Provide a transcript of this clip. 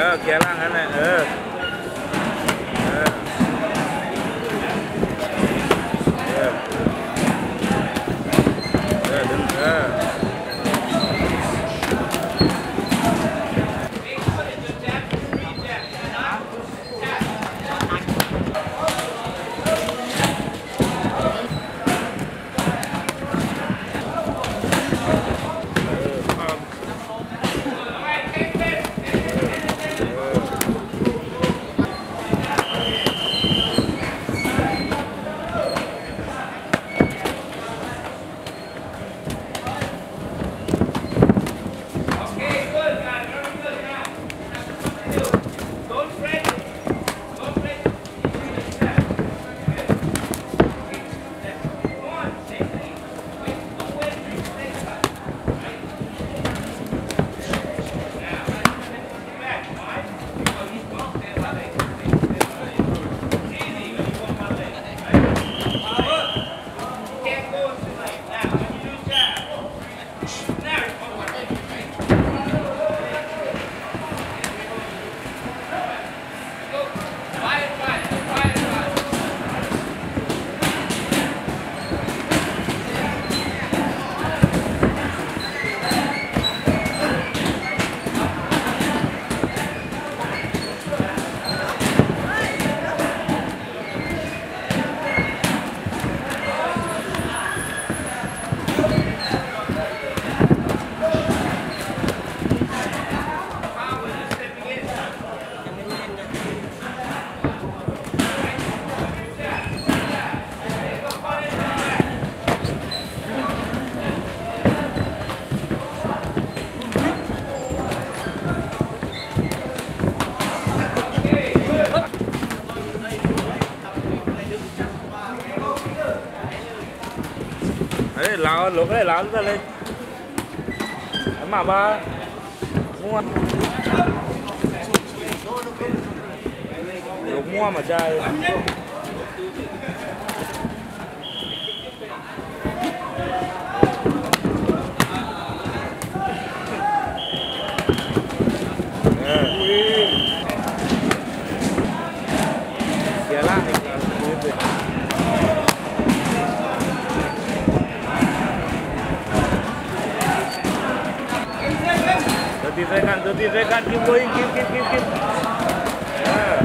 เคลียร์ล่างนั่นแหละดึงlao lúc đấy lao ra lên mà ba mua lúc mua mà chơi kia lá Tertisekan, keep going, keep.